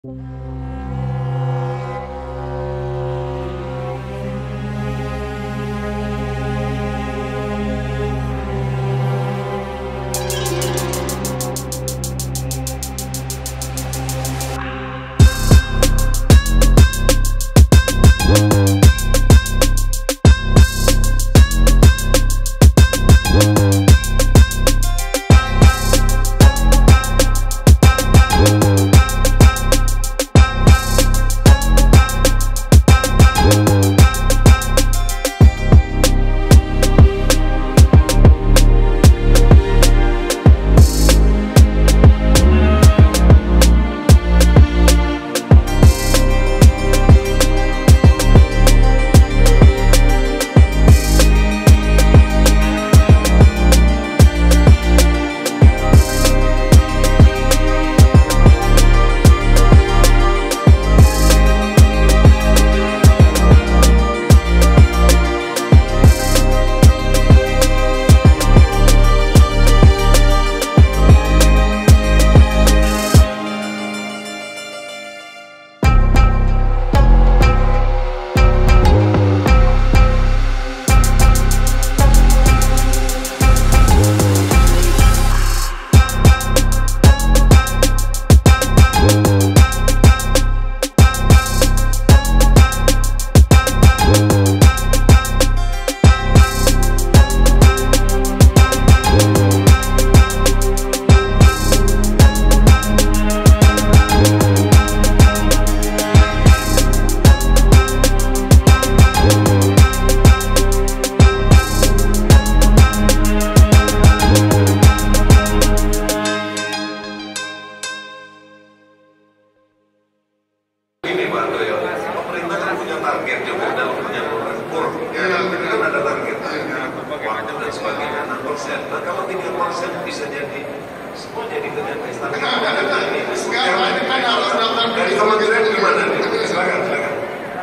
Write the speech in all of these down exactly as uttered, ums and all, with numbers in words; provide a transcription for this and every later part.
Target juga dalam punya ukur, ya kan ada target, waktu dan sebagainya enam persen. Nah kalau tiga persen bisa jadi semua jadi ternyata istana. Ada target. Sekarang kan harus daftar dari kementerian gimana nih? Silakan, silakan.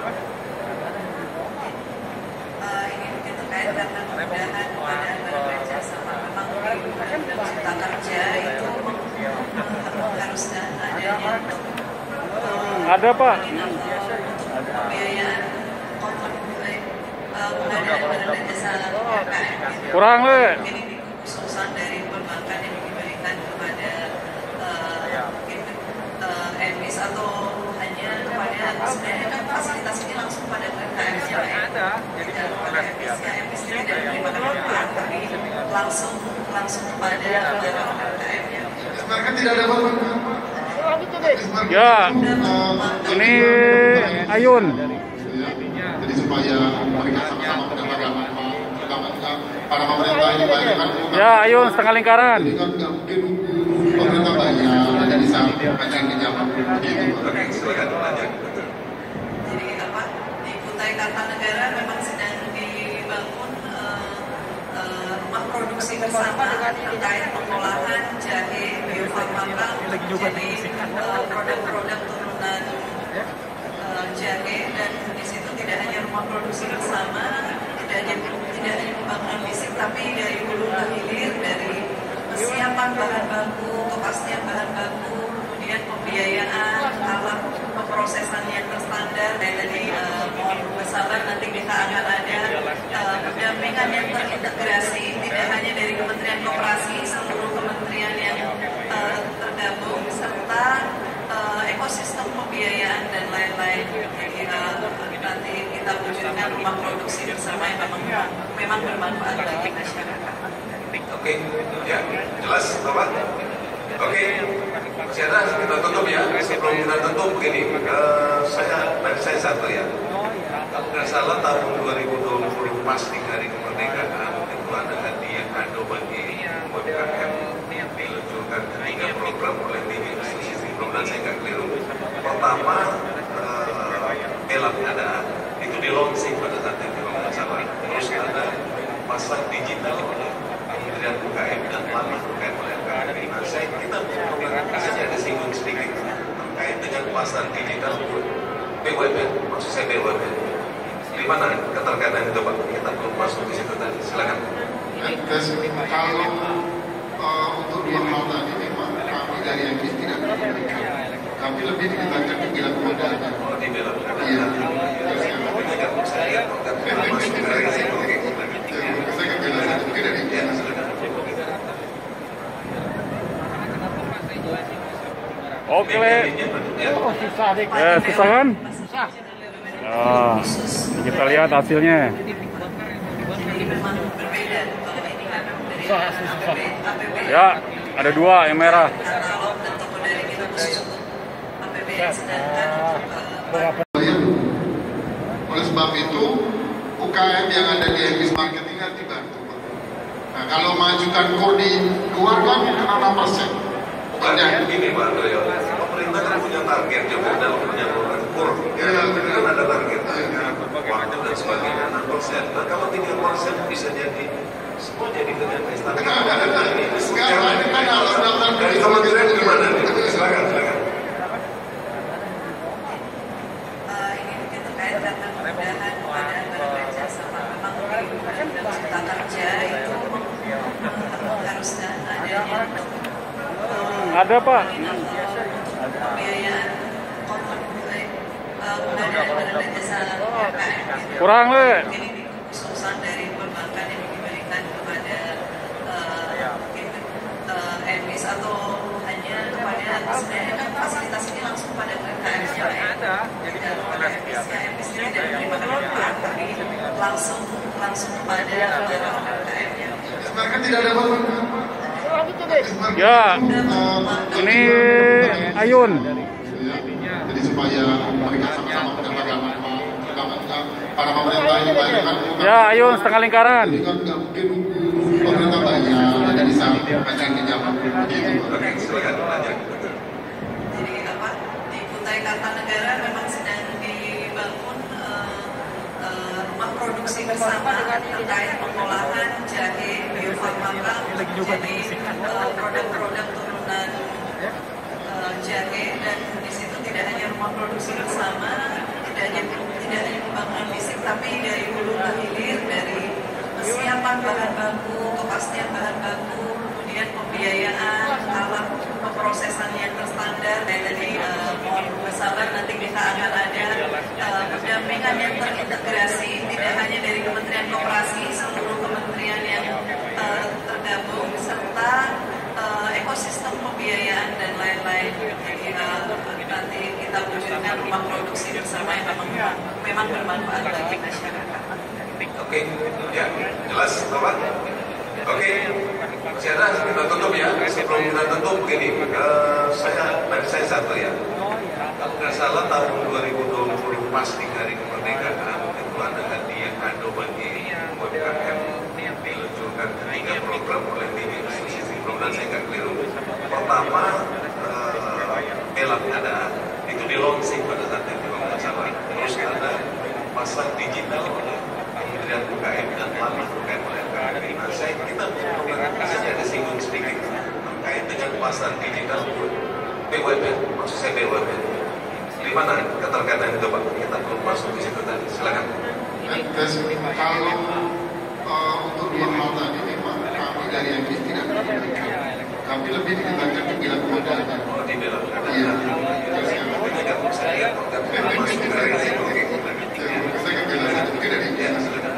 Ini mungkin terkait dengan kemudahan kepada bekerja sama memang cipta kerja itu harus adanya ada Pak. Pembiayaan pengadaan barang jasa U M K M Kurang le. Ini khususan dari perbankan yang diberikan kepada mungkin M I S atau hanya kepada sebenarnya kan fasilitas ini langsung pada U M K M-nya ada. Jadi kepada M I S-nya M I S tidak menerima manfaat tapi langsung langsung kepada U M K M-nya. Mereka tidak dapat. Ya, ini Ayun. Jadi supaya mereka sama-sama mendapatkan manfaat, para pemerintah ini bayarkan. Ya, Ayun setengah lingkaran. Jadi kan nggak mungkin pemerintah bayar dari saat pengen pinjaman begitu. Jadi apa di Kutai Kartanegara memang sedang dibangun rumah produksi bersama terkait pengolahan jahe biofarmaka untuk jadi produk-produk turunan jahe, dan di situ tidak hanya rumah produksi bersama, tidak hanya tidak hanya pembangunan fisik tapi dari hulu ke hilir, dari persiapan bahan baku, kepastian bahan baku, kemudian pembiayaan, alat pemrosesan yang terstandar, dan tadi mohon bersabar nanti kita akan ada pendampingan yang terintegrasi tidak hanya dari Kementerian Koperasi, seluruh kementerian yang tergabung serta ekosistem pembiayaan dan lain-lain. Jadi nanti kita wujudkan rumah produksi bersama yang memang memang bermanfaat bagi masyarakat. Oke, ya jelas Bapak. Oke, Siana kita tutup ya. Sebelum kita tutup begini, uh, saya dari saya satu ya. Kalau nggak salah tahun dua ribu dua puluh pas di hari kemerdekaan itu ada hadiah kado bagi U M K M diluncurkan tiga program oleh tim institusi. Mudah-mudahan saya nggak keliru. Pertama, uh, Bela ada itu di launching pada saat itu kalau nggak salah. Terus ada pasar digital oleh Kementerian U K M dan Lamah U K M oleh U K M. Nah, saya kita saja ada singgung sedikit terkait dengan pasar digital B U M N, maksud saya B U M N. Di mana keterkaitan itu Pak? Kita belum masuk di situ tadi. Silakan. Kalau uh, untuk dua hal tadi memang kami dari M I S tidak memberikan Kami lebih dikatakan dibela kepada Oh, dibela kepada iya. Saya masuk dari saya pakai Saya kan bela saya mungkin dari ya, silakan. Oke, Le. Ya. Ya, susah kan? Nah, kita lihat hasilnya. Jadi memang berbeda. Kalau ini kan dari A P B N. Ya, ada dua yang merah. Katalog dan toko dari kita khusus untuk A P B N, sedangkan eh, Oleh sebab itu U K M yang ada di Emis Marketing kan dibantu. Nah, kalau majukan kur di luar kan kena enam persen. Bukannya begini Pak Doyo, pemerintah kan punya target juga dalam penyaluran kur, ya kan ada target, waktu dan sebagainya enam persen. Nah kalau tiga persen bisa jadi semua jadi dengan pesta. Sekarang kan harus daftar dari kementerian gimana nih? Silakan, silakan. eh, ini mungkin terkait dengan kemudahan kepada anggaran jasa. Memang di Undang-Undang Cipta Kerja itu mengharuskan adanya Ada, Pak. pembiayaan pengadaan barang jasa U M K M. Kurang, Le. Mungkin ini khususan dari perbankan yang diberikan kepada eh, mungkin eh, M I S atau hanya kepada sebenarnya kan fasilitas ini langsung pada U M K M-nya ya. Tidak kepada M I S-nya. M I S tidak menerima manfaat, tapi langsung langsung kepada para U M K M-nya. Sebenarnya kan tidak ada beban. Ya, ini Ayun. Jadi supaya mereka sama-sama mendapatkan manfaat, para pemerintah ini banyak kan. Ya, Ayun setengah lingkaran. Jadi kan nggak mungkin pemerintah banyak dan bisa majuin di zaman begitu. Oke, silakan lanjut. Jadi apa di Kutai Kartanegara memang sedang dibangun eh, eh, rumah produksi bersama terkait pengolahan jahe bio farma. Jadi eh, produk-produk turunan eh, jahe, dan di situ tidak hanya rumah produksi bersama, tidak hanya tidak hanya pembangunan fisik, tapi dari hulu ke hilir, dari kesiapan bahan baku, kepastian bahan baku, kemudian pembiayaan, alat pemrosesan yang terstandar. Dan jadi eh, mohon bersabar, nanti kita akan ada eh, pendampingan yang terintegrasi, tidak hanya dari Kementerian Koperasi, seluruh kementerian yang eh, tergabung, serta eh, ekosistem pembiayaan dan lain-lain. Jadi eh, nanti kita wujudkan rumah produksi bersama yang memang, memang bermanfaat bagi masyarakat. Oke, ya jelas Bapak. Oke, sekarang kita tutup ya. Sebelum kita tutup begini, uh, saya dari saya satu ya. Kalau nggak salah tahun dua ribu dua puluh pas di hari kemerdekaan itu ada hadiah kado bagi U M K M, diluncurkan tiga program oleh tim institusi program, saya nggak keliru. Pertama, uh, Belak ada, itu di launching pada saat itu kalau nggak salah. Terus ada pasar digital oleh Kementerian U K M dan Lama U K M oleh U K M. Nah, saya kita saja ada singgung sedikit terkait dengan pasar digital B U M N, maksud saya B U M N. Di mana keterkaitan itu Pak? Kita belum masuk di situ tadi. Silakan. Kalau uh, untuk dua hal tadi memang kami dari M I S tidak menggunakan. Kami lebih dikatakan dibela kepada Oh, dibela kepada. iya. Tidak saya masuk dari saya pakai Saya kan bela saya mungkin dari ya, silakan.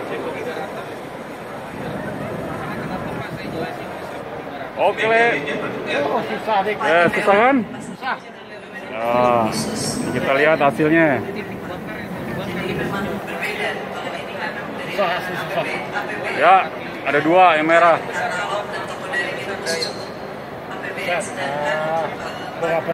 Oke, Le. Ya. Ya, susah kan? Nah, kita lihat hasilnya. Jadi memang berbeda. Kalau ini kan dari A P B N. Ya, ada dua yang merah. Katalog dan toko dari kita khusus untuk A P B N, sedangkan eh,